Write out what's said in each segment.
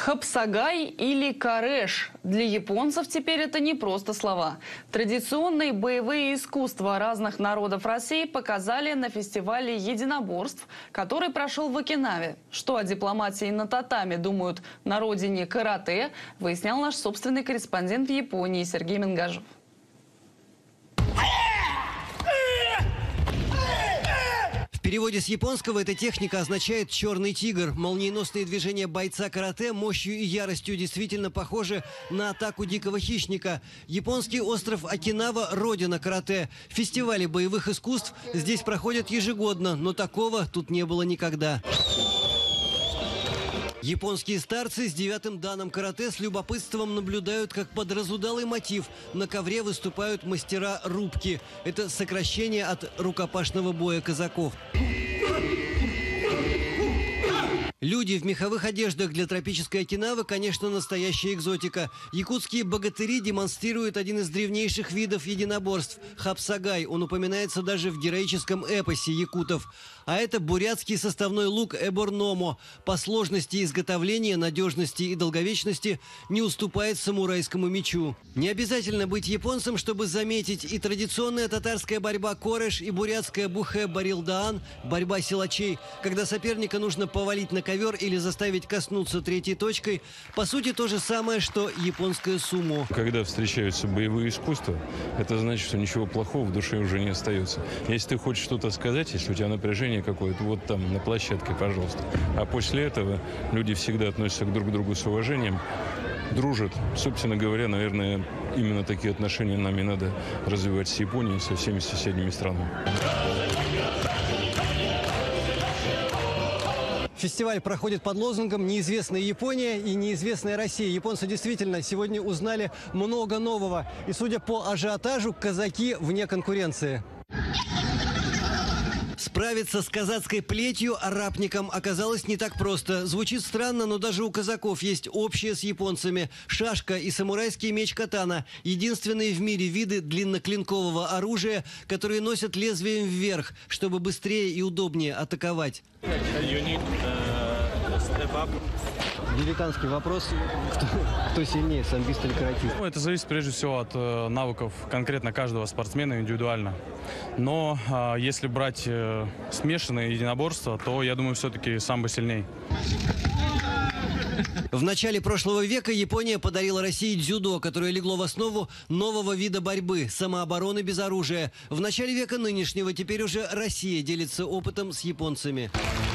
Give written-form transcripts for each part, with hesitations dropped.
Хапсагай или кареш. Для японцев теперь это не просто слова. Традиционные боевые искусства разных народов России показали на фестивале единоборств, который прошел в Окинаве. Что о дипломатии на татами думают на родине карате, выяснял наш собственный корреспондент в Японии Сергей Мингажев. В переводе с японского эта техника означает «черный тигр». Молниеносные движения бойца карате мощью и яростью действительно похожи на атаку дикого хищника. Японский остров Окинава – родина карате. Фестивали боевых искусств здесь проходят ежегодно, но такого тут не было никогда. Японские старцы с 9-м даном карате с любопытством наблюдают, как под разудалый мотив на ковре выступают мастера рубки. Это сокращение от рукопашного боя казаков. Люди в меховых одеждах для тропической Окинавы, конечно, настоящая экзотика. Якутские богатыри демонстрируют один из древнейших видов единоборств – хапсагай. Он упоминается даже в героическом эпосе якутов. А это бурятский составной лук эборномо. По сложности изготовления, надежности и долговечности не уступает самурайскому мечу. Не обязательно быть японцем, чтобы заметить и традиционная татарская борьба кореш, и бурятская бухэ-барилдаан – борьба силачей, когда соперника нужно повалить на ковер или заставить коснуться третьей точкой. По сути, то же самое, что японское сумо. Когда встречаются боевые искусства, это значит, что ничего плохого в душе уже не остается. Если ты хочешь что-то сказать, если у тебя напряжение какое-то, вот там, на площадке, пожалуйста. А после этого люди всегда относятся друг к другу с уважением, дружат. Собственно говоря, наверное, именно такие отношения нам и надо развивать с Японией, со всеми соседними странами. Фестиваль проходит под лозунгом «Неизвестная Япония и неизвестная Россия». Японцы действительно сегодня узнали много нового. И судя по ажиотажу, казаки вне конкуренции. Справиться с казацкой плетью арапникам оказалось не так просто. Звучит странно, но даже у казаков есть общее с японцами. Шашка и самурайский меч катана – единственные в мире виды длинноклинкового оружия, которые носят лезвием вверх, чтобы быстрее и удобнее атаковать. Великанский вопрос, кто сильнее, самбист или каратист? Это зависит прежде всего от навыков конкретно каждого спортсмена индивидуально. Но если брать смешанное единоборство, то, я думаю, все-таки самбо сильнее. В начале прошлого века Япония подарила России дзюдо, которое легло в основу нового вида борьбы – самообороны без оружия. В начале века нынешнего теперь уже Россия делится опытом с японцами.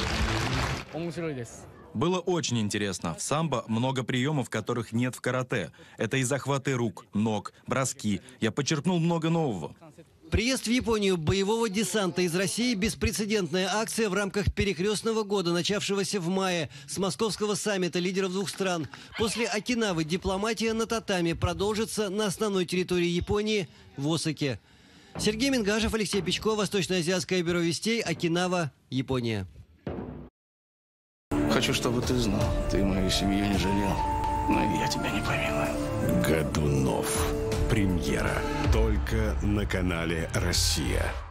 Было очень интересно. В самбо много приемов, которых нет в карате. Это и захваты рук, ног, броски. Я почерпнул много нового. Приезд в Японию боевого десанта из России – беспрецедентная акция в рамках перекрестного года, начавшегося в мае, с московского саммита лидеров двух стран. После Окинавы дипломатия на татами продолжится на основной территории Японии – в Осаке. Сергей Мингажев, Алексей Печко, Восточноазиатское бюро вестей, Окинава, Япония. Хочу, чтобы ты знал, ты мою семью не жалел, но я тебя не помилую. Годунов. Премьера. Только на канале «Россия».